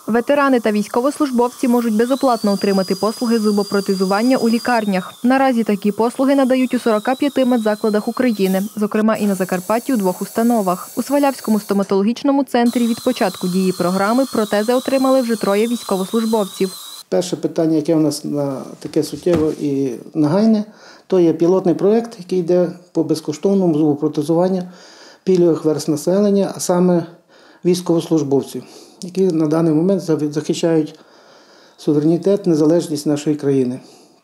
Ветерани та військовослужбовці можуть безоплатно отримати послуги зубопротезування у лікарнях. Наразі такі послуги надають у 45 медзакладах України, зокрема і на Закарпатті у 2 установах. У Свалявському стоматологічному центрі від початку дії програми протези отримали вже 3 військовослужбовців. Перше питання, яке у нас таке суттєве і нагальне, то є пілотний проєкт, який йде по безкоштовному зубопротезуванню пільгових верств населення, а саме військовослужбовців, які на даний момент захищають суверенітет, незалежність нашої країни.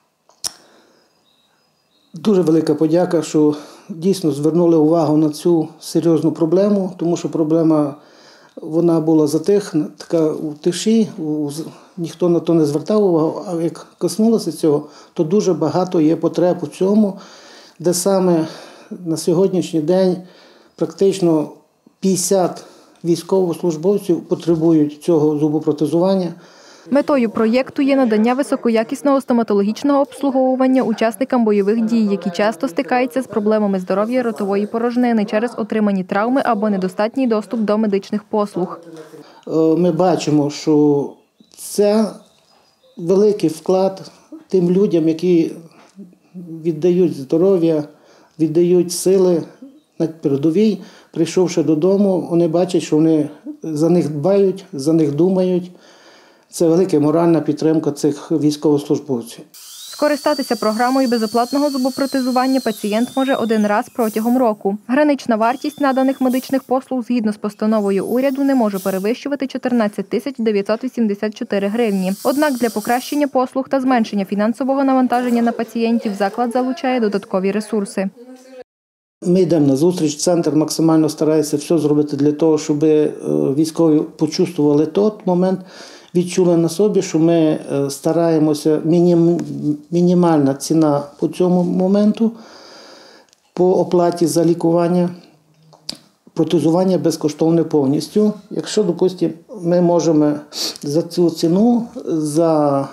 Дуже велика подяка, що дійсно звернули увагу на цю серйозну проблему, тому що проблема вона була така у тиші, ніхто на то не звертав увагу, а як коснулося цього, то дуже багато є потреб у цьому, де саме на сьогоднішній день практично 50 військовослужбовців потребують цього зубопротезування. Метою проєкту є надання високоякісного стоматологічного обслуговування учасникам бойових дій, які часто стикаються з проблемами здоров'я ротової порожнини через отримані травми або недостатній доступ до медичних послуг. Ми бачимо, що це великий вклад тим людям, які віддають здоров'я, віддають сили на передовій. Прийшовши додому, вони бачать, що вони за них дбають, за них думають. Це велика моральна підтримка цих військовослужбовців. Скористатися програмою безоплатного зубопротезування пацієнт може 1 раз протягом року. Гранична вартість наданих медичних послуг згідно з постановою уряду не може перевищувати 14 тисяч 984 гривні. Однак для покращення послуг та зменшення фінансового навантаження на пацієнтів заклад залучає додаткові ресурси. Ми йдемо на зустріч, центр максимально старається все зробити для того, щоб військові почувствували той момент, відчули на собі, що ми стараємося, мінімальна ціна по цьому моменту, по оплаті за лікування, протезування безкоштовне повністю. Якщо, допустимо, ми за цю ціну, за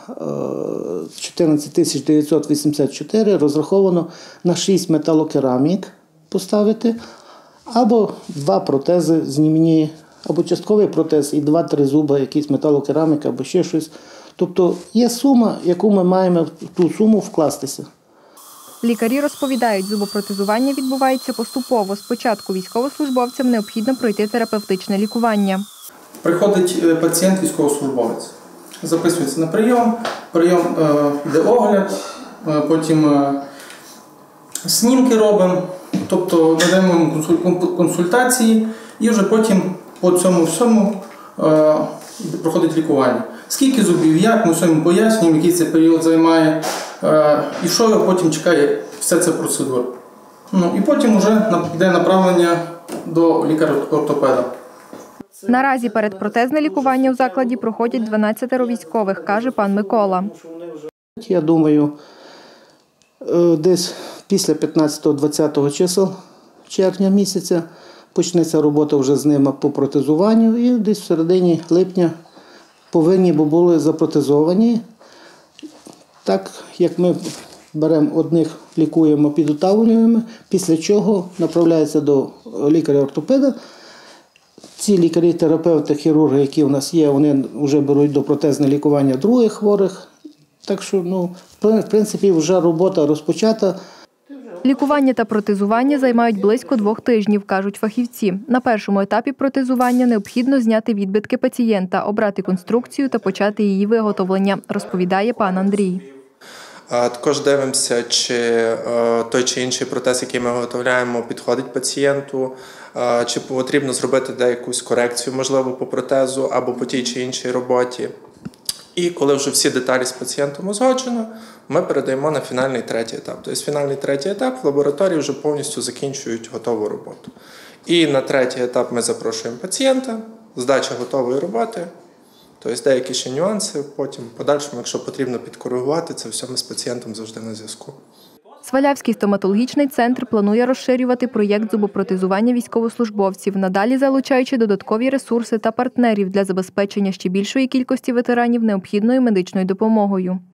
14 тисяч 984 розраховано на 6 металокерамік поставити, або 2 протези знімні, або частковий протез і 2-3 зуби, якісь металокераміка, або ще щось. Тобто є сума, яку ми маємо в ту суму вкластися. Лікарі розповідають, зубопротезування відбувається поступово. Спочатку військовослужбовцям необхідно пройти терапевтичне лікування. Приходить пацієнт, військовослужбовець, записується на прийом, йде огляд, потім снімки робимо, тобто надаємо йому консультації і вже потім по цьому всьому проходить лікування. Скільки зубів, як, ми все йому пояснюємо, який цей період займає і що його потім чекає вся ця процедура. І потім вже йде направлення до лікаря-ортопеда. Наразі передпротезне лікування у закладі проходять 12 військових, каже пан Микола. Я думаю, десь після 15-20 чисел червня місяця почнеться робота вже з ними по протезуванню і десь в середині липня повинні були запротезовані. Так, як ми беремо одних, лікуємо, підготовлюємо, після чого направляється до лікаря-ортопеда. Ці лікарі, терапевти, хірурги, які у нас є, вони вже беруть до протезне лікування других хворих. Так що, в принципі, вже робота розпочата. Лікування та протезування займають близько 2 тижнів, кажуть фахівці. На першому етапі протезування необхідно зняти відбитки пацієнта, обрати конструкцію та почати її виготовлення, розповідає пан Андрій. Також дивимося, чи той чи інший протез, який ми виготовляємо, підходить пацієнту, чи потрібно зробити деякусь корекцію, можливо, по протезу або по тій чи іншій роботі. І коли вже всі деталі з пацієнтом узгоджено, ми передаємо на фінальний 3-й етап. Тобто фінальний 3-й етап в лабораторії вже повністю закінчують готову роботу. І на 3-й етап ми запрошуємо пацієнта, здача готової роботи, тобто деякі ще нюанси, потім в подальшому, якщо потрібно підкоригувати, це все ми з пацієнтом завжди на зв'язку. Свалявський стоматологічний центр планує розширювати проєкт зубопротезування військовослужбовців, надалі залучаючи додаткові ресурси та партнерів для забезпечення ще більшої кількості ветеранів необхідною медичною допомогою.